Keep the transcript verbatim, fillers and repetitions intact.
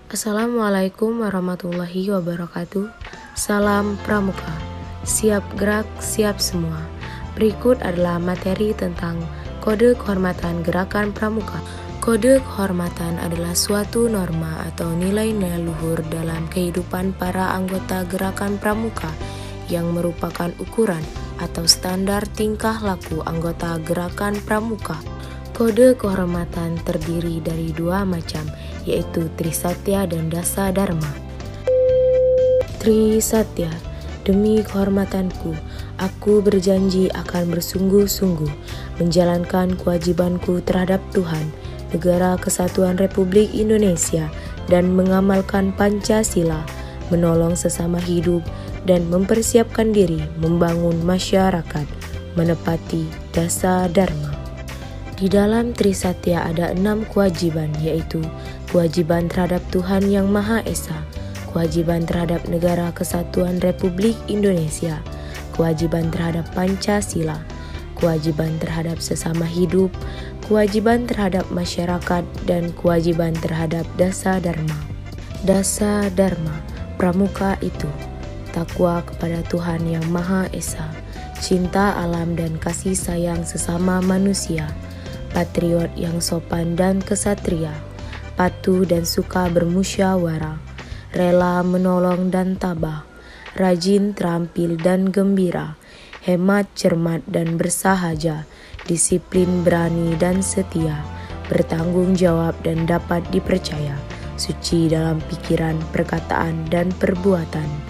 Assalamualaikum warahmatullahi wabarakatuh. Salam Pramuka. Siap gerak, siap semua. Berikut adalah materi tentang Kode Kehormatan Gerakan Pramuka. Kode kehormatan adalah suatu norma atau nilai-nilai luhur dalam kehidupan para anggota gerakan pramuka yang merupakan ukuran atau standar tingkah laku anggota gerakan pramuka. Kode kehormatan terdiri dari dua macam, yaitu Trisatya dan Dasa Dharma. Trisatya, demi kehormatanku, aku berjanji akan bersungguh-sungguh menjalankan kewajibanku terhadap Tuhan, Negara Kesatuan Republik Indonesia, dan mengamalkan Pancasila, menolong sesama hidup, dan mempersiapkan diri membangun masyarakat, menepati Dasa Dharma. Di dalam Trisatya ada enam kewajiban, yaitu kewajiban terhadap Tuhan Yang Maha Esa, kewajiban terhadap Negara Kesatuan Republik Indonesia, kewajiban terhadap Pancasila, kewajiban terhadap sesama hidup, kewajiban terhadap masyarakat, dan kewajiban terhadap Dasa Dharma. Dasa Dharma, pramuka itu takwa kepada Tuhan Yang Maha Esa, cinta alam dan kasih sayang sesama manusia, patriot yang sopan dan kesatria, patuh dan suka bermusyawarah, rela menolong dan tabah, rajin, terampil dan gembira, hemat, cermat dan bersahaja, disiplin, berani dan setia, bertanggung jawab dan dapat dipercaya, suci dalam pikiran, perkataan dan perbuatan,